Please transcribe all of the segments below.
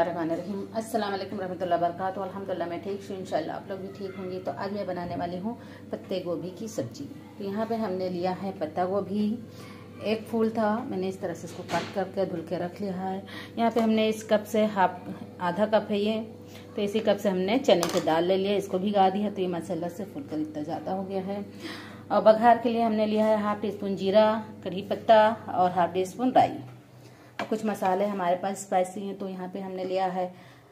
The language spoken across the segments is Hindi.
बिस्मिल्लाहिर्रहमानिर्रहीम। अस्सलाम वालेकुम रहमतुल्लाहि व बरकातुहू। अल्हम्दुलिल्लाह मैं ठीक हूँ, इंशाल्लाह आप लोग भी ठीक होंगे। तो आज मैं बनाने वाली हूँ पत्ते गोभी की सब्जी। तो यहाँ पे हमने लिया है पत्ता गोभी, एक फूल था, मैंने इस तरह से इसको काट करके धुल के रख लिया है। यहाँ पे हमने इस कप से आधा कप है ये, तो इसी कप से हमने चने की दाल ले लिया, इसको भिगा दिया। तो ये मसाला से फुलकर इतना ज़्यादा हो गया है। और बघार के लिए हमने लिया है हाफ टी स्पून जीरा, कढ़ी पत्ता और हाफ टी स्पून राई। और कुछ मसाले हमारे पास स्पाइसी हैं, तो यहाँ पे हमने लिया है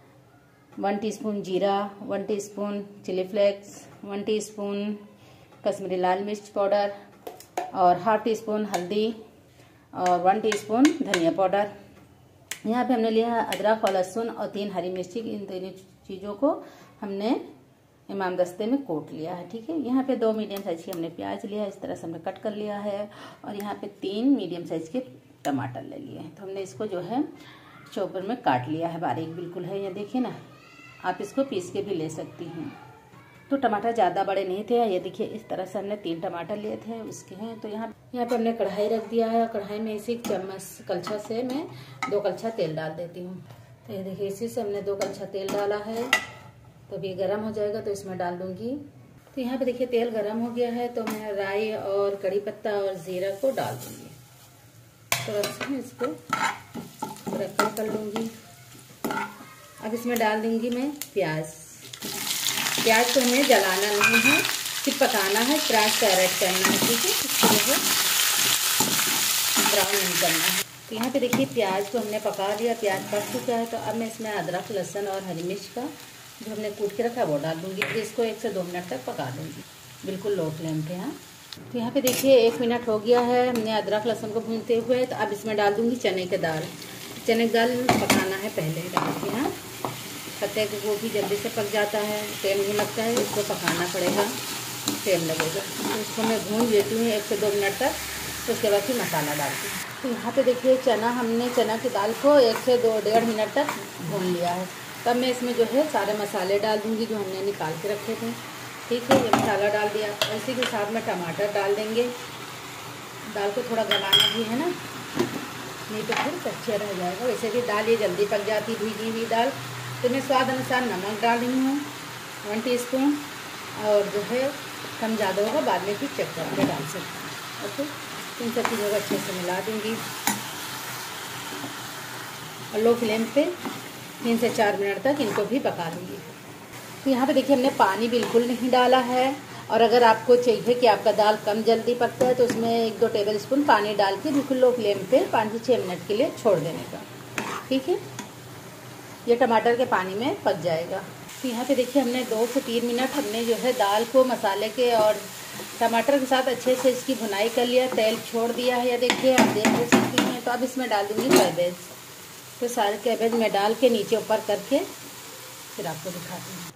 1 टीस्पून जीरा, 1 teaspoon chili flakes, 1 teaspoon Kashmiri लाल मिर्च पाउडर और हाफ टी स्पून हल्दी और 1 टीस्पून धनिया पाउडर। यहाँ पे हमने लिया है अदरक और लहसुन और 3 हरी मिर्ची। इन तीनों चीज़ों को हमने इमाम दस्ते में कोट लिया है, ठीक है। यहाँ पे 2 मीडियम साइज की हमने प्याज लिया है, इस तरह से हमने कट कर लिया है। और यहाँ पे 3 मीडियम साइज के टमाटर ले लिए हैं, तो हमने इसको जो है चॉपर में काट लिया है, बारीक बिल्कुल है। ये देखिए ना, आप इसको पीस के भी ले सकती हैं। तो टमाटर ज़्यादा बड़े नहीं थे, ये देखिए इस तरह से हमने 3 टमाटर लिए थे उसके हैं। तो यहाँ पे हमने कढ़ाई रख दिया है। कढ़ाई में इसी चम्मच कलछा से मैं 2 कलछा तेल डाल देती हूँ। तो ये देखिए इसी से हमने 2 कलछा तेल डाला है। तो अभी गर्म हो जाएगा तो इसमें डाल दूंगी। तो यहाँ पे देखिए तेल गर्म हो गया है, तो मैं राई और कड़ी पत्ता और जीरा को डाल दूंगी। तो मैं इसको रखा कर लूँगी। अब इसमें डाल दूंगी मैं प्याज। प्याज को हमें जलाना नहीं है, सिर्फ पकाना है, प्याज को ऐड करना है, ठीक है। इसको जो है ब्राउन नहीं करना है। तो यहाँ पे देखिए प्याज को हमने पका लिया, प्याज पक चुका है। तो अब मैं इसमें अदरक, लहसुन और हरी मिर्च का जो हमने कूट के रखा है वो डाल दूँगी। इसको 1 से 2 मिनट तक पका दूँगी, बिल्कुल लो फ्लेम पे। हाँ, तो यहाँ पे देखिए 1 मिनट हो गया है हमने अदरक लहसुन को भूनते हुए। तो अब इसमें डाल दूँगी चने की दाल। चने की दाल पकाना है पहले ही डाल के। हाँ, पत्ते को गोभी जल्दी से पक जाता है, टाइम नहीं लगता है, इसको पकाना पड़ेगा, टाइम लगेगा। तो इसको मैं भून लेती हूँ 1 से 2 मिनट तक। तो उसके बाद फिर मसाला डालती हूँ। तो यहाँ पे देखिए हमने चना की दाल को 1 से 2-1.5 मिनट तक भून लिया है। तब मैं इसमें जो है सारे मसाले डाल दूँगी जो हमने निकाल के रखे थे, ठीक है। ये मसाला डाल दिया, और इसी के साथ में टमाटर डाल देंगे। दाल को थोड़ा गलाना भी है ना, नहीं तो फिर कच्चा रह जाएगा। वैसे भी दाल ये जल्दी पक जाती, भीगी हुई दाल। तो मैं स्वाद अनुसार नमक डाल रही हूँ 1 टीस्पून, और जो है कम ज़्यादा होगा बाद में फिर चेक करके डाल सकते हैं। ओके, इन सब चीज़ों को अच्छे से मिला दूँगी और लो फ्लेम पे 3 से 4 मिनट तक इनको भी पका दूँगी। तो यहाँ पे देखिए हमने पानी बिल्कुल नहीं डाला है। और अगर आपको चाहिए कि आपका दाल कम जल्दी पकता है तो उसमें 1-2 टेबल स्पून पानी डाल के बिल्कुल लो फ्लेम पे 5 से 6 मिनट के लिए छोड़ देने का, ठीक है। ये टमाटर के पानी में पक जाएगा। तो यहाँ पे देखिए हमने 2 से 3 मिनट हमने जो है दाल को मसाले के और टमाटर के साथ अच्छे से इसकी भुनाई कर लिया, तेल छोड़ दिया है। या देखिए आप देख सकती हैं। तो अब इसमें डाल दूँगी कैबेज। तो सारे कैबेज में डाल के नीचे ऊपर करके फिर आपको दिखाती हूँ।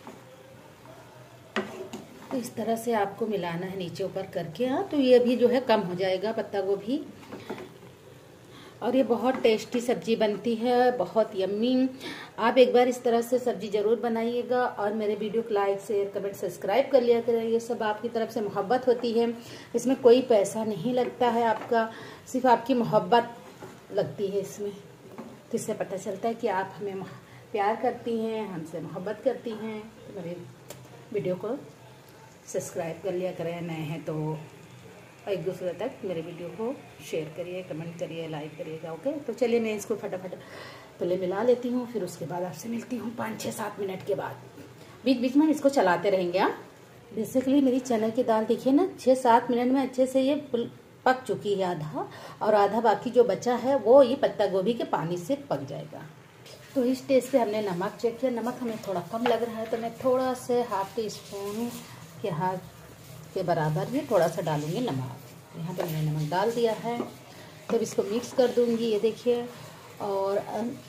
तो इस तरह से आपको मिलाना है नीचे ऊपर करके। हाँ, तो ये भी जो है कम हो जाएगा पत्ता गोभी। और ये बहुत टेस्टी सब्जी बनती है, बहुत यम्मी। आप एक बार इस तरह से सब्जी ज़रूर बनाइएगा। और मेरे वीडियो को लाइक शेयर कमेंट सब्सक्राइब कर लिया करें, ये सब आपकी तरफ से मोहब्बत होती है। इसमें कोई पैसा नहीं लगता है आपका, सिर्फ आपकी मोहब्बत लगती है इसमें। तो इससे पता चलता है कि आप हमें प्यार करती हैं, हमसे मोहब्बत करती हैं। तो मेरे वीडियो को सब्सक्राइब कर लिया करें, नए हैं तो एक दूसरे तक मेरे वीडियो को शेयर करिए, कमेंट करिए, लाइक करिएगा। ओके, तो चलिए मैं इसको फटाफट पहले मिला लेती हूँ, फिर उसके बाद आपसे मिलती हूँ 5-6-7 मिनट के बाद। बीच बीच में इसको चलाते रहेंगे। हाँ, बेसिकली मेरी चने की दाल देखिए ना 6-7 मिनट में अच्छे से ये पक चुकी है आधा, और आधा बाकी जो बचा है वो ये पत्ता गोभी के पानी से पक जाएगा। तो इस स्टेज पे हमने नमक चेक किया, नमक हमें थोड़ा कम लग रहा है, तो मैं थोड़ा से हाफ टी स्पून के हाथ के बराबर में थोड़ा सा डालूंगी नमक। यहाँ पे मैंने नमक डाल दिया है। तो इसको मिक्स कर दूंगी, ये देखिए। और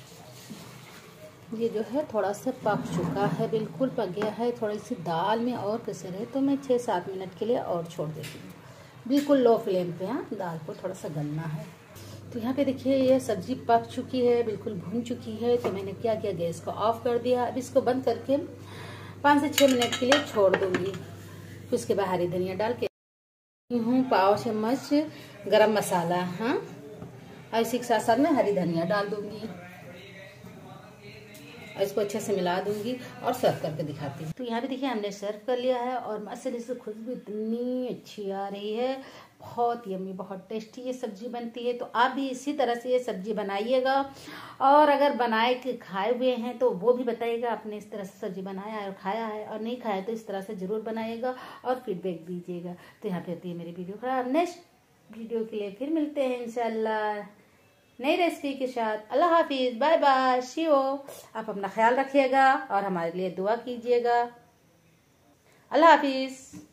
ये जो है थोड़ा सा पक चुका है, बिल्कुल पक गया है। थोड़ी सी दाल में और कसर है, तो मैं 6-7 मिनट के लिए और छोड़ देती हूँ, बिल्कुल लो फ्लेम पे। हाँ, दाल को थोड़ा सा गलना है। तो यहाँ पे देखिए ये सब्जी पक चुकी है, बिल्कुल भुन चुकी है। तो मैंने क्या किया, गैस को ऑफ कर दिया। अब इसको बंद करके 5 से 6 मिनट के लिए छोड़ दूंगी। फिर उसके बाद हरी धनिया डाल के हूँ 1 चम्मच गरम मसाला। हाँ, और इसी के साथ साथ में हरी धनिया डाल दूंगी। और इसको अच्छे से मिला दूंगी और सर्व करके दिखाती हूँ। तो यहाँ भी देखिए हमने सर्व कर लिया है और मसाले से खुशबू इतनी अच्छी आ रही है, बहुत यम्मी, बहुत टेस्टी ये सब्जी बनती है। तो आप भी इसी तरह से ये सब्जी बनाइएगा और अगर बनाए के खाए हुए हैं तो वो भी बताइएगा आपने इस तरह से सब्जी बनाया है और खाया है, और नहीं खाया तो इस तरह से ज़रूर बनाइएगा और फीडबैक दीजिएगा। तो यहाँ पे होती है मेरी वीडियो खराब। नेक्स्ट वीडियो के लिए फिर मिलते हैं इंशाल्लाह नई रेसिपी के साथ। अल्लाह हाफिज़, बाय बाय, शियो। आप अपना ख्याल रखिएगा और हमारे लिए दुआ कीजिएगा। अल्लाह हाफिज़।